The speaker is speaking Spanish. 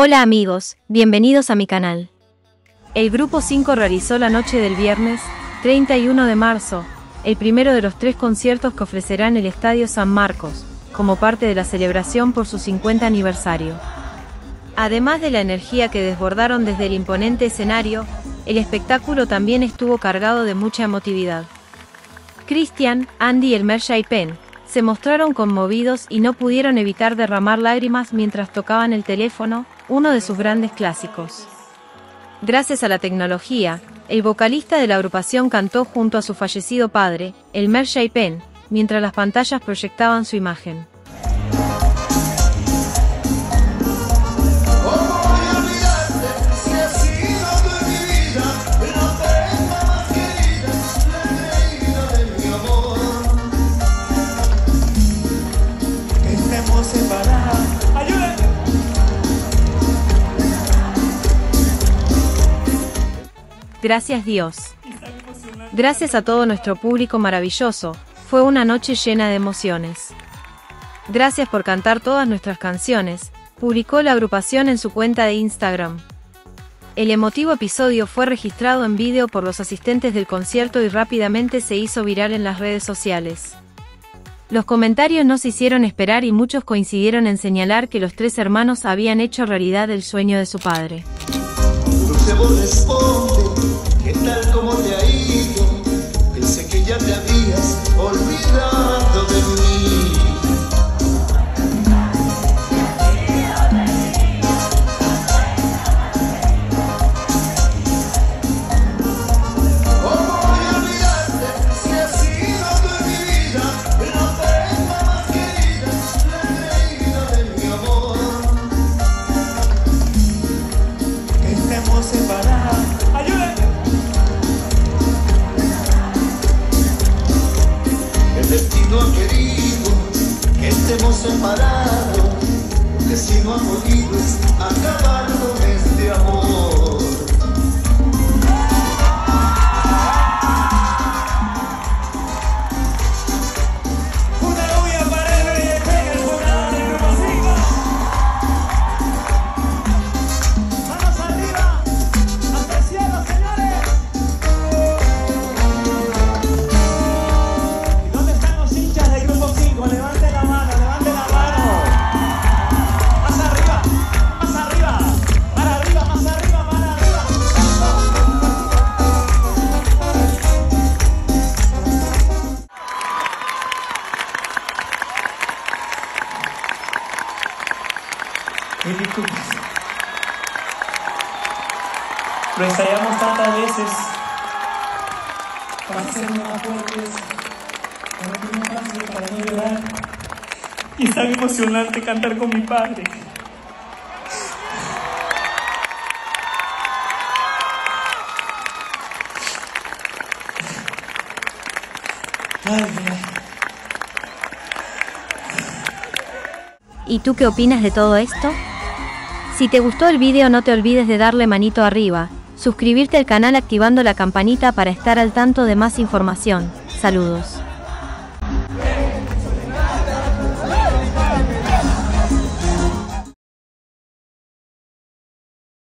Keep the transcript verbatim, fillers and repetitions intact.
Hola amigos, bienvenidos a mi canal. El Grupo cinco realizó la noche del viernes, treinta y uno de marzo, el primero de los tres conciertos que ofrecerá en el Estadio San Marcos, como parte de la celebración por su cincuenta aniversario. Además de la energía que desbordaron desde el imponente escenario, el espectáculo también estuvo cargado de mucha emotividad. Cristian, Andy y el Mershay Pen se mostraron conmovidos y no pudieron evitar derramar lágrimas mientras tocaban el teléfono, uno de sus grandes clásicos. Gracias a la tecnología, el vocalista de la agrupación cantó junto a su fallecido padre, el Mershay Pen, mientras las pantallas proyectaban su imagen. Gracias Dios. Gracias a todo nuestro público maravilloso, fue una noche llena de emociones. Gracias por cantar todas nuestras canciones, publicó la agrupación en su cuenta de Instagram. El emotivo episodio fue registrado en vídeo por los asistentes del concierto y rápidamente se hizo viral en las redes sociales. Los comentarios no se hicieron esperar y muchos coincidieron en señalar que los tres hermanos habían hecho realidad el sueño de su padre. ¿Qué tal como te ha ido? Pensé que ya te habías olvidado de mí. ¿Cómo voy a olvidarte si has sido tu vida? La pena más querida, la reina de mi amor. Que estemos separados. ¡Ayúdenme! El destino ha querido que estemos separados. El destino ha podido acabar con este amor. Una bulla para el rey en el jurado del Grupo cinco. Manos arriba, hasta el cielo, señores. Levante la mano, levante la mano. Más arriba, más arriba, más arriba, más arriba, más arriba. Mil disculpas. Lo ensayamos tantas veces para hacernos más fuertes. Para no llorar. Y es tan emocionante cantar con mi padre. Ay, ¿Y tú qué opinas de todo esto? Si te gustó el video no te olvides de darle manito arriba, suscribirte al canal activando la campanita para estar al tanto de más información. Saludos.